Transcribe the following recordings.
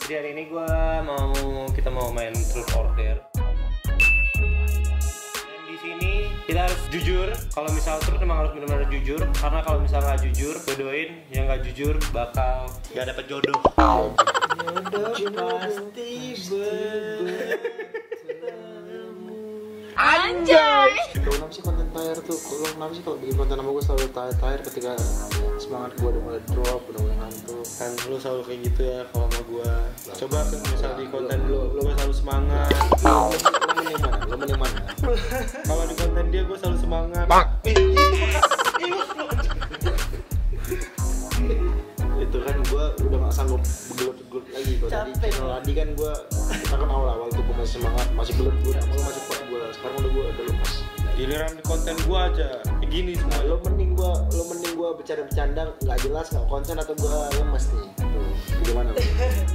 Jadi hari ini kita mau main truth or dare. Dan di sini kita harus jujur. Kalau misal truth memang harus benar-benar jujur. Karena kalau misal nggak jujur, jodohin yang nggak jujur bakal nggak dapet jodoh. Jodoh pasti Anjay. Kalau kenapa sih konten tayar tuh? Kenapa sih kalau bikin konten sama gue selalu tayar ketika semangat gue udah mulai drop, udah mulai ngantuk. Kan lu selalu kayak gitu ya kalau sama gua. Coba kan misal di konten lu selalu semangat. Lo mending mana? Kalau di konten dia gua selalu semangat. Itu kan gue udah gak sanggup begelut-begelut lagi. Kalau tadi channel Adi kan gue, kita kan awal-awal tuh gue masih semangat, masih belut-belut, sama lo masih kuat gue. Sekarang udah lepas. Giliran di konten gua aja begini semua. Lo mending gue bercanda-bercanda nggak jelas, nggak konsen, atau gue lemes nih. Tuh, gimana lo?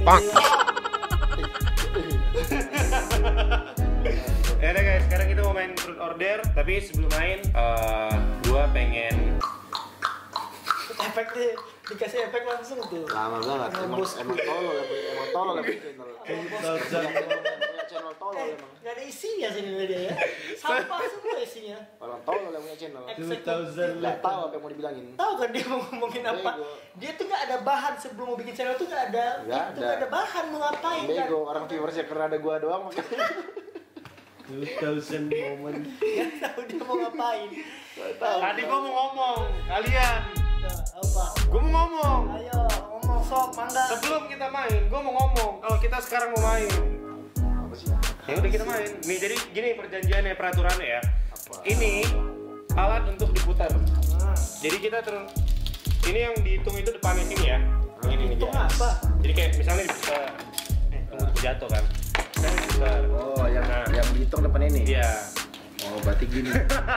Ya udah guys, sekarang kita mau main truth or dare. Tapi sebelum main, gua pengen Efeknya dikasih efek langsung tuh. Lama banget, emang tolol ya channel tolol emang. Gak ada isinya sini dia ya. Sampah semua isinya. Orang tolol yang punya channel. 2000. Gak tahu apa yang mau dibilangin. Tahu kan dia mau ngomongin apa? Dia tuh gak ada bahan sebelum mau bikin channel tuh gak ada. Itu gak ada bahan mau ngapain kan? Bego, orang viewersnya karena ada gua doang makanya. 2000 moment. Gak tahu dia mau ngapain. Tadi gua mau ngomong, kalian. Apa? Gua mau ngomong. Ayo ngomong sok, mangga. Sebelum kita main, gua mau ngomong. Kalau kita sekarang mau main, Apa sih? ya udah kita main. Nih jadi gini perjanjiannya, peraturannya ya. Apa? Ini alat untuk diputar. Nah, Jadi kita ini yang dihitung itu depannya sini ya. Yang ini itu nih. apa? Jadi kayak misalnya diputar. Tunggu jatuh kan. Saya diputar. Oh, yang Nah. yang dihitung depan ini. Iya. Oh, berarti gini.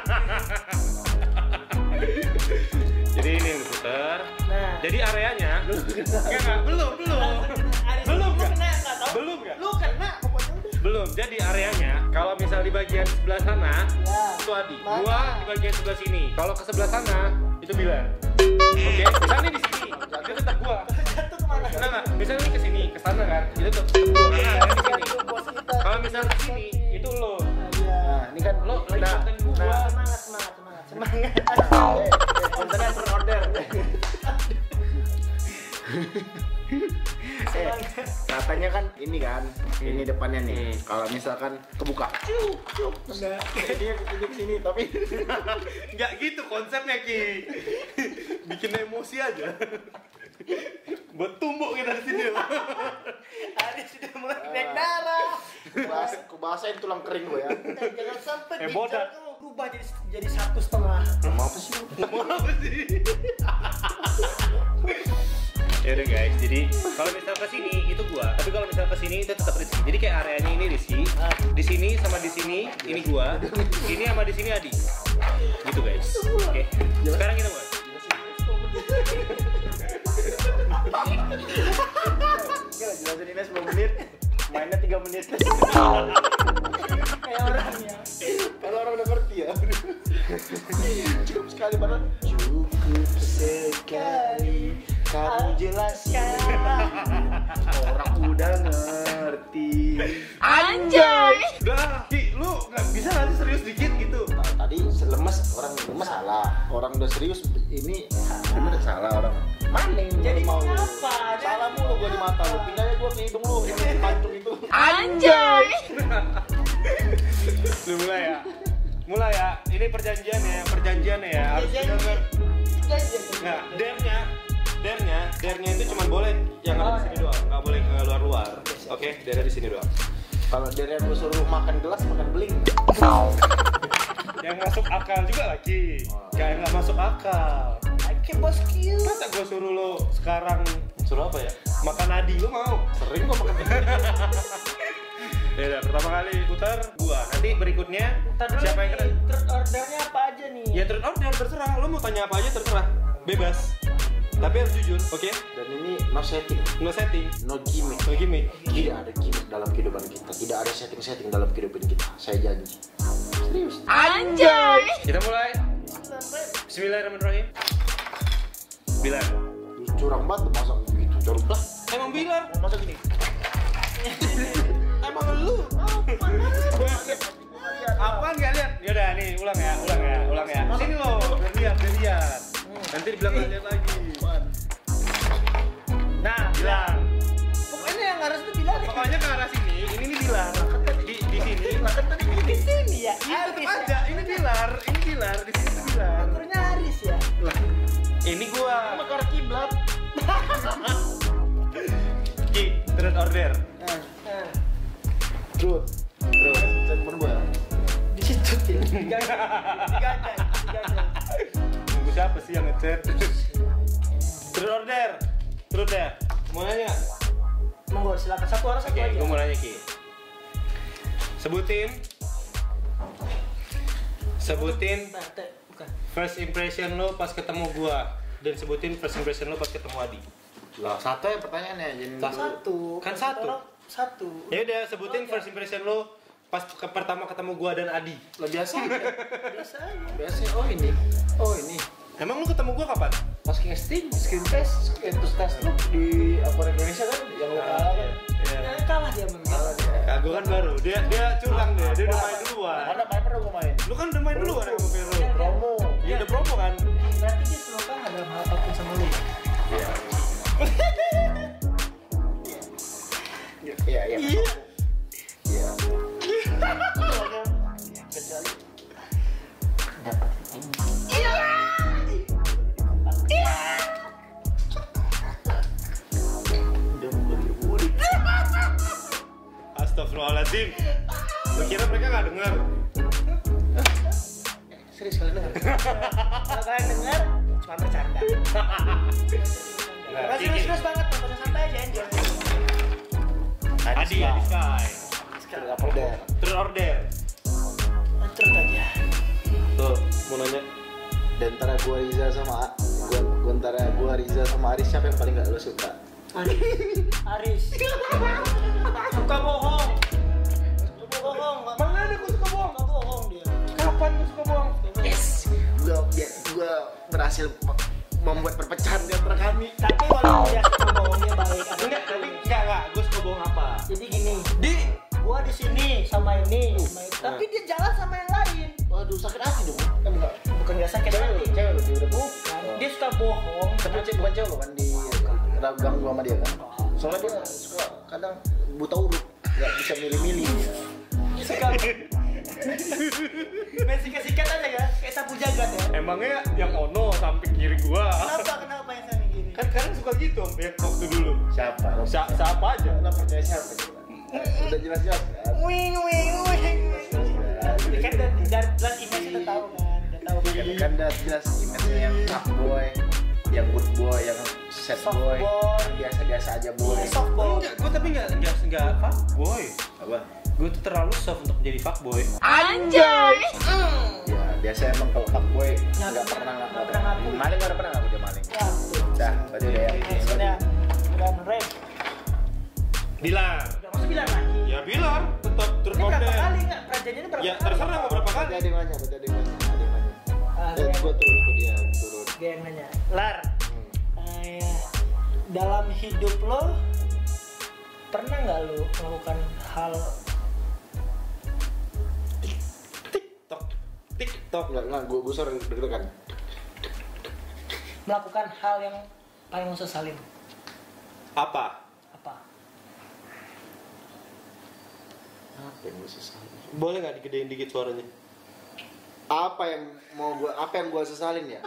Jadi ini yang diputar. Nah. Jadi areanya enggak, belum. Belum Lu nggak? kena nggak tahu? Belum nggak? Lu kena pokoknya udah. Belum. Jadi areanya kalau misal di bagian sebelah sana Ya. itu Adi. Mana? Gua di bagian sebelah sini. Kalau ke sebelah sana itu Bilar. Oke, misalnya di sini, itu tetap gua. Jatuh kemana? Enggak. Misalnya ini ke sini, ke sana kan. Itu tetap gua. Karena areanya di sini. Bos kita. Kalau misal ke sini itu lo. Iya. Nah, ini kan Lo lagi konten gua. Semangat. kontennya terorder. Katanya kan ini kan, ini depannya nih. Kalau misalkan kebuka, Udah. dia kesini kesini, tapi Enggak gitu konsepnya Ki. Bikin emosi aja. Buat tumbuk kita di sini. Hari sudah mulai naik darah. kubasain tulang kering gue ya. Jangan sampai bodat. bicara lu berubah jadi 1,5. Mau apa sih? Apa sih? Ya udah guys, jadi kalau misal ke sini itu gua, tapi kalau misal ke sini itu tetap Rizky. Jadi kayak areanya ini Rizky, di sini sama di sini ini gua, ini sama di sini Adi. Gitu guys. Oke. Sekarang kita mulai. Gila, jelasin ini 10 menit, mainnya 3 menit. Kayak orangnya. Kalau orang udah ngerti ya. Cukup sekali padahal. Cukup sekali kamu jelaskan. Orang udah ngerti. Anjay. Udah, Ki, lu nggak bisa nanti serius dikit gitu. Tadi lemes, orang lemes salah. Orang udah serius ini bener salah orang. Maning Jadi mau kenapa? salah mulu gua di mata lu. Pindahnya gua ke hidung lu yang pancung itu. Anjay. Lu mulai ya. Mulai ya. Ini perjanjiannya ya. Harus benar-benar. Nah, dare-nya itu cuma boleh yang ada di sini doang, nggak boleh ke luar-luar. Oke, dare di sini doang. Kalau dari yang gua suruh makan gelas, makan beling. Yang masuk akal juga lagi. Kayak nggak masuk akal. Oke bosku. Masa gue suruh lo sekarang suruh apa ya? Makan nadi lo mau? Sering gua makan beling. Ya udah, pertama kali putar gua. Nanti berikutnya siapa yang kena? Terus ordernya apa aja nih? Ya terus order terserah. Lo mau tanya apa aja terserah. Bebas. Tapi harus jujur, oke? Dan ini no setting, No setting, no gimmick. no gimmick. Tidak ada gimmick dalam kehidupan kita. Tidak ada setting-setting dalam kehidupan kita. Saya janji. Serius. Anjay. Kita mulai. Bismillahirrahmanirrahim. Bilar. Curang banget masa gitu. Curang lah. Emang Bilar. Masa gini. Emang lu? Apaan nggak lihat? Yaudah nih ulang ya. Sini lo, biar lihat. Nanti dibilang nggak lihat lagi. Nah, Bilang. pokoknya yang harus tuh bilang. Pokoknya ke arah sini, ini nih bilar. Di sini. Kan tadi di sini ya. Ini tetep aja, ini bilar, di sini tuh bilar. Aturnya Aris ya. Lah, ini gua. Sama ke arah kiblat. Ki, terus order. Truth. Terus telepon gua. Di situ sih. Digagal. Nunggu siapa sih yang ngechat? Terus order. Terus ya. Mau nanya nggak? Monggo silakan satu orang satu Oke, aja. gue mau nanya Ki. Sebutin Bukan. first impression lo pas ketemu gua dan sebutin first impression lo pas ketemu Adi. Lah, satu ya pertanyaannya. Jadi Satu. Kan satu. Orang satu. Ya udah sebutin first impression lo pas pertama ketemu gua dan Adi. lah biasa aja. Biasa aja. Biasa. Oh ini. Emang lu ketemu gua kapan? Pas casting, screen test, terus tes lu di apa Indonesia kan yang lu kalah kan. Ya, kalah dia memang. Kalah dia. Kagak kan baru. Dia curang dia udah main duluan. Mana pernah gua main? Lu kan udah main duluan sama Vero. Promo. Iya udah promo kan? Berarti dia selalu kan ada hal apapun sama lu. Iya. Iya. Iya. Kecuali dapat Astagfirullahaladzim. Lu kira mereka nggak dengar? serius kalian dengar? Kalau kalian dengar, cuma bercanda. Nggak, Masih Kiki. serius banget, tonton santai aja enjoy. Adi Sky. Udah. Terus order. Terus aja. Tuh, mau nanya. Dan antara gua Riza sama Aris siapa yang paling gak lo suka? Aris. Suka bohong. Mana ada gua suka bohong? Suka bohong dia. Kapan gua suka bohong? Yes. Gua berhasil membuat perpecahan di antara kami. Tapi walaupun dia suka bohong dia baik. Enggak, tapi enggak. Gua suka bohong apa? Jadi gini, gua di sini sama ini, tapi dia jalan sama yang lain. Waduh, sakit hati dong. Enggak. Bukan nggak sakit hati. Cewek lu dia udah Bukan. Dia suka bohong. Tapi bukan cewek lo kan di ganggu sama dia kan. Soalnya dia suka kadang buta urut, nggak bisa milih-milih. Dia suka main sikat-sikat aja ya, kayak sapu jagat ya. Emangnya yang ono sampai kiri gua. Kenapa yang sana gini? Kan kadang suka gitu sampai waktu dulu. Siapa? Siapa aja? Nggak percaya siapa? Udah jelas-jelas kan. Wing. Kan dari jelas image udah tahu kan, udah tahu. Kan udah jelas image-nya yang tough boy, yang good boy, yang sad Soft boy, boy. yang biasa-biasa aja boy. Soft boy. Enggak, gua tapi enggak fuckboy. Apa? Gue tuh terlalu soft untuk menjadi fuckboy. Anjay. Ya biasa emang kalau tough boy nggak Nggak pernah ngaku. maling nggak pernah ngaku dia maling. Ya, Dah, berarti udah ya. udah ngerem. Bilar. Udah masuk bilang lagi. Ya bilar, tetap terus Ini berapa order. kali nggak? Perjanjiannya berapa Ya kali? terserah mau berapa kali. Ada yang nanya, ada yang nanya. Ah, Gua turun ke dia, turun. Dia yang nanya. Lar, ya, dalam hidup lo pernah nggak lo melakukan hal TikTok. Enggak, gua sore deg-degan. melakukan hal yang paling lo sesalin? Apa? Apa? Apa yang gua sesalin? Boleh nggak digedein dikit suaranya? Apa yang gua sesalin ya?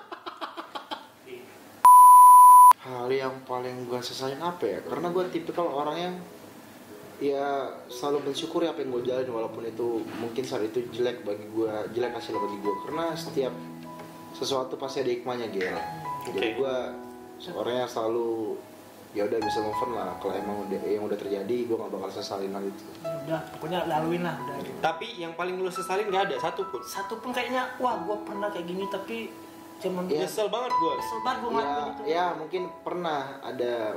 Hal yang paling gua sesalin apa ya? Karena gua tipikal orang yang ya selalu bersyukuri apa yang gue jalanin walaupun itu mungkin saat itu jelek hasilnya bagi gue karena setiap sesuatu pasti ada hikmahnya gitu. Jadi gue seorang yang selalu ya udah bisa move on lah kalau emang yang udah terjadi gue gak bakal sesalin hal itu. Udah, pokoknya laluin lah udah. Tapi yang paling lu sesalin nggak ada satu pun. Satu pun kayaknya, wah gue pernah kayak gini tapi cuman Ya. Nyesel banget gua. kesel banget gue ngelakuin itu. Ya mungkin pernah ada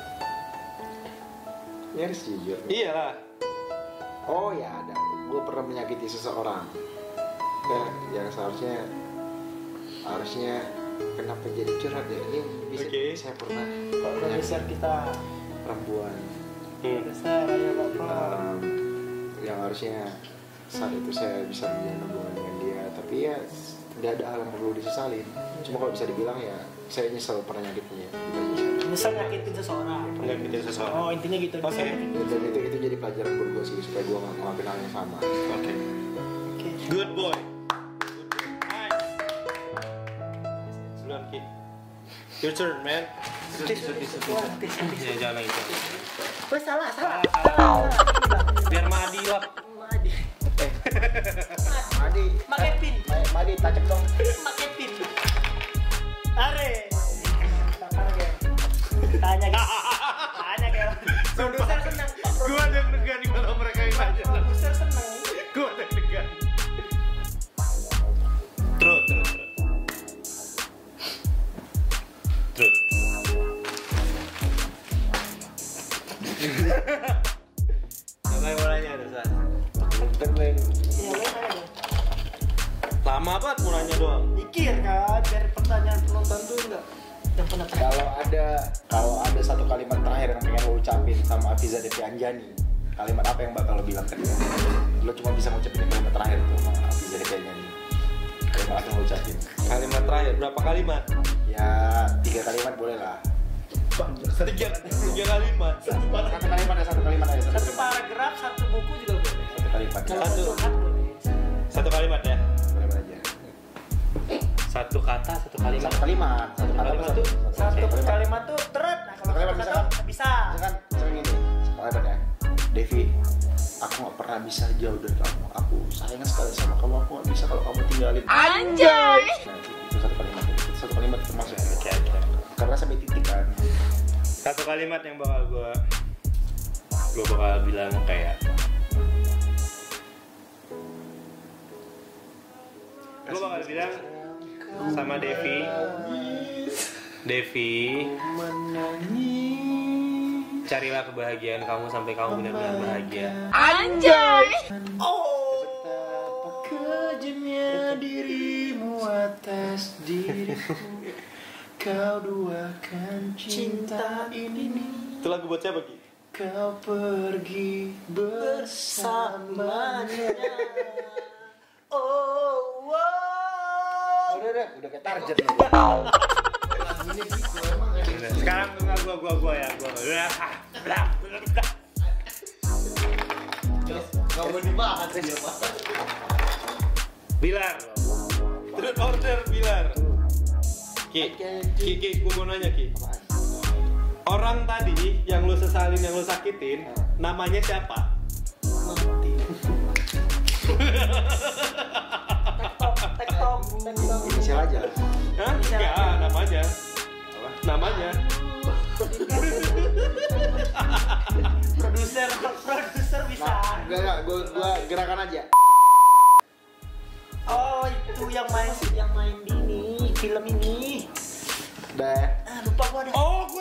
nyaris jujur. Iyalah. Oh ya ada, gue pernah menyakiti seseorang. Ya, yang harusnya kenapa jadi curhat ya? Ini bisa Oke. saya pernah Kalau udah geser kita perempuan. Besar ya Pak Pro. Yang harusnya saat itu saya bisa menjalin hubungan dengan dia, tapi ya tidak ada hal yang perlu disesalin. Cuma kalau bisa dibilang ya saya nyesel pernah nyakitin dia. Misal nyakitin seseorang. Nyakitin seseorang. Oh intinya gitu. Oke. Dan itu jadi pelajaran buat gue sih supaya gue nggak ngelakuin hal yang sama. Oke. Oke. Good boy. Nice. Duluan Ki. Your turn, man. Ya jangan gitu. Wah salah. Biar Madi lah. Madi. Madi, Pakai pin. Madi tacep dong. Pakai pin. Are. Tanya kayak. Produser senang. Gua ada yang degan di malam mereka ini aja. Produser senang. Gua ada yang degan. Terus. Apa yang mau nanya ada San? Teng. Iya lo nanya dong. Lama banget mau nanya doang. Mikir kan dari pertanyaan penonton tuh enggak yang pernah Kalau ada satu kalimat terakhir yang pengen lo ucapin sama Afiza Devi Anjani, kalimat apa yang bakal lo bilang ke dia? Lo cuma bisa ngucapin kalimat terakhir tuh sama Afiza Devi Anjani. Kalimat apa yang lo ucapin? Kalimat terakhir berapa kalimat? Ya 3 kalimat boleh lah. Tiga kalimat. Satu kalimat aja. satu paragraf, satu buku juga boleh. Satu kalimat. Kalau Satu. curhat boleh. Satu kalimat ya. Kalimat aja. Satu kata, satu kalimat. Satu kalimat. Kalimat tuh Satu kalimat tuh teret. Nah kalau Kalimat satu kata bisa. Misalkan gini, kalimatnya Devi, aku gak pernah bisa jauh dari kamu. Aku sayang sekali sama kamu. Aku gak bisa kalau kamu tinggalin. Anjay. Nah, itu satu kalimat. Itu satu kalimat termasuk. Oke. Karena sampai titik kan. Satu kalimat yang bakal gue bakal bilang kayak gue bakal bilang sama Devi, carilah kebahagiaan kamu sampai kamu benar-benar bahagia. Anjay. Betapa kejamnya dirimu atas diriku. Kau duakan cinta ini. Itu lagu buat siapa Ki? Kau pergi bersamanya. Oh, wow. Udah kayak target nih. Sekarang gua ya. Gak mau dibahas ya Pak. Bilar. Truth order Bilar. Ki, gue mau nanya Ki. Orang tadi yang lu sesalin, yang lu sakitin, namanya siapa? Tektok. Inisial aja. Hah? Enggak, namanya. Namanya. Produser bisa. Enggak, gua gerakan aja. Oh itu yang main di ini film ini. Udah. Lupa gua deh. Oh, gue